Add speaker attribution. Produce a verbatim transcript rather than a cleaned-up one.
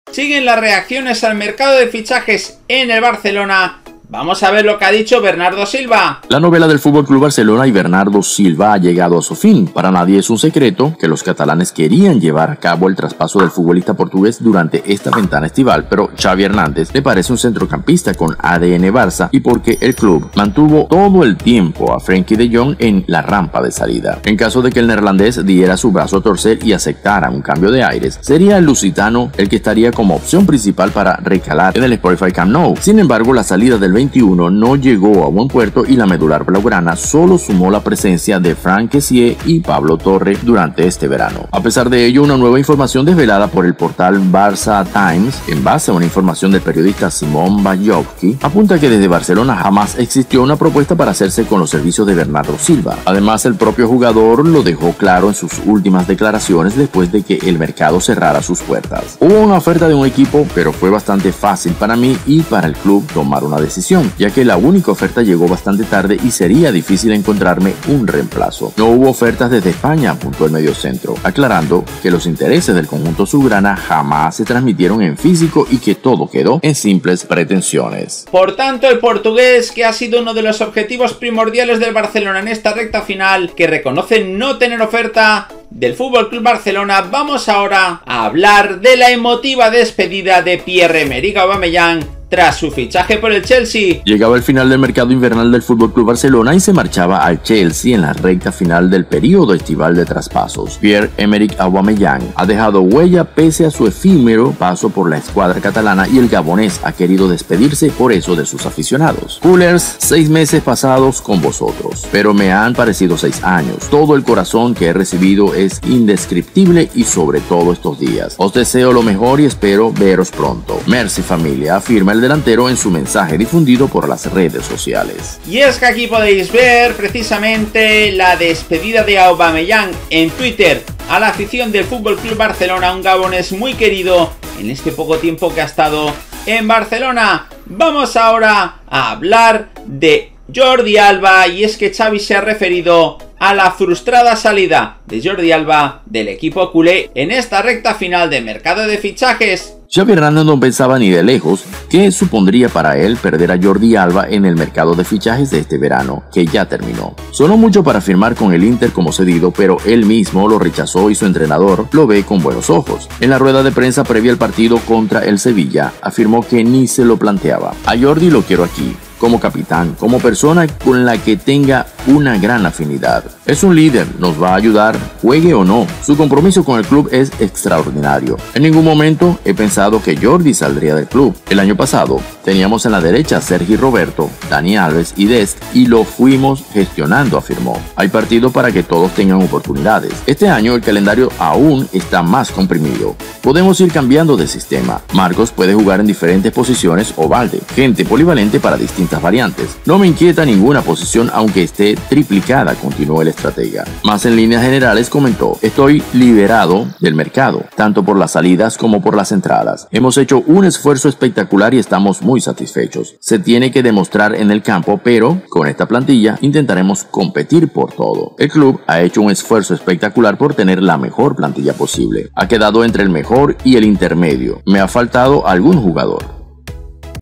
Speaker 1: Siguen las reacciones al mercado de fichajes en el Barcelona. Vamos a ver lo que ha dicho Bernardo Silva.
Speaker 2: La novela del F C Barcelona y Bernardo Silva ha llegado a su fin. Para nadie es un secreto que los catalanes querían llevar a cabo el traspaso del futbolista portugués durante esta ventana estival, pero Xavi Hernández le parece un centrocampista con A D N Barça y porque el club mantuvo todo el tiempo a Frenkie de Jong en la rampa de salida. En caso de que el neerlandés diera su brazo a torcer y aceptara un cambio de aires, sería el lusitano el que estaría como opción principal para recalar en el Spotify Camp Nou. Sin embargo, la salida del veintiuno no llegó a buen puerto y la medular blaugrana solo sumó la presencia de Franck Kessié y Pablo Torre durante este verano. A pesar de ello, una nueva información desvelada por el portal Barça Times, en base a una información del periodista Simón Bajovsky, apunta que desde Barcelona jamás existió una propuesta para hacerse con los servicios de Bernardo Silva. Además, el propio jugador lo dejó claro en sus últimas declaraciones después de que el mercado cerrara sus puertas. Hubo una oferta de un equipo, pero fue bastante fácil para mí y para el club tomar una decisión, ya que la única oferta llegó bastante tarde y sería difícil encontrarme un reemplazo. No hubo ofertas desde España, apuntó el mediocentro, aclarando que los intereses del conjunto azulgrana jamás se transmitieron en físico y que todo quedó en simples pretensiones.
Speaker 1: Por tanto, el portugués, que ha sido uno de los objetivos primordiales del Barcelona en esta recta final, que reconoce no tener oferta del F C Barcelona, vamos ahora a hablar de la emotiva despedida de Pierre-Emerick Aubameyang tras su fichaje por el Chelsea.
Speaker 2: Llegaba el final del mercado invernal del F C Barcelona y se marchaba al Chelsea en la recta final del periodo estival de traspasos. Pierre-Emerick Aubameyang ha dejado huella pese a su efímero paso por la escuadra catalana y el gabonés ha querido despedirse por eso de sus aficionados. Coolers, seis meses pasados con vosotros, pero me han parecido seis años. Todo el corazón que he recibido es indescriptible y sobre todo estos días. Os deseo lo mejor y espero veros pronto. Merci familia, afirma el delantero en su mensaje difundido por las redes sociales.
Speaker 1: Y es que aquí podéis ver precisamente la despedida de Aubameyang en Twitter a la afición del F C Barcelona, un gabonés muy querido en este poco tiempo que ha estado en Barcelona. Vamos ahora a hablar de Jordi Alba, y es que Xavi se ha referido a la frustrada salida de Jordi Alba del equipo culé en esta recta final de mercado de fichajes.
Speaker 2: Xavi Hernández no pensaba ni de lejos qué supondría para él perder a Jordi Alba en el mercado de fichajes de este verano, que ya terminó. Sonó mucho para firmar con el Inter como cedido, pero él mismo lo rechazó y su entrenador lo ve con buenos ojos. En la rueda de prensa previa al partido contra el Sevilla, afirmó que ni se lo planteaba. A Jordi lo quiero aquí, como capitán, como persona con la que tenga una gran afinidad. Es un líder, nos va a ayudar, juegue o no. Su compromiso con el club es extraordinario. En ningún momento he pensado que Jordi saldría del club. El año pasado teníamos en la derecha a Sergi Roberto, Dani Alves y Dest y lo fuimos gestionando, afirmó. Hay partido para que todos tengan oportunidades. Este año el calendario aún está más comprimido. Podemos ir cambiando de sistema. Marcos puede jugar en diferentes posiciones o Valde, gente polivalente para distintas variantes. No me inquieta ninguna posición aunque esté triplicada, continuó el estratega. Más en líneas generales comentó: estoy liberado del mercado, tanto por las salidas como por las entradas. Hemos hecho un esfuerzo espectacular y estamos muy satisfechos. Se tiene que demostrar en el campo, pero con esta plantilla intentaremos competir por todo. El club ha hecho un esfuerzo espectacular por tener la mejor plantilla posible. Ha quedado entre el mejor y el intermedio. Me ha faltado algún jugador.